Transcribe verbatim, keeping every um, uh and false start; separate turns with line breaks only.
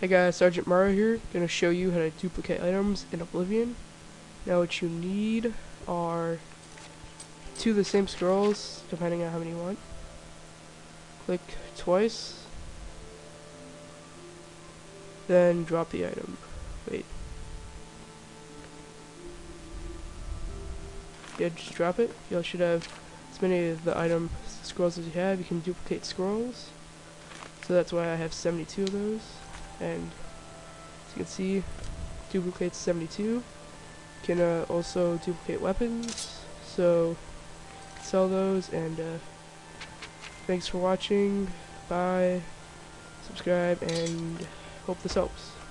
Hey guys, Sergeant Mario here, gonna show you how to duplicate items in Oblivion. Now what you need are two of the same scrolls, depending on how many you want. Click twice, then drop the item. Wait. Yeah, just drop it. You should have as many of the item scrolls as you have. You can duplicate scrolls. So that's why I have seventy-two of those. And as you can see, duplicates seventy-two. You can uh, also duplicate weapons, so sell those. And uh, thanks for watching. Bye. Subscribe and hope this helps.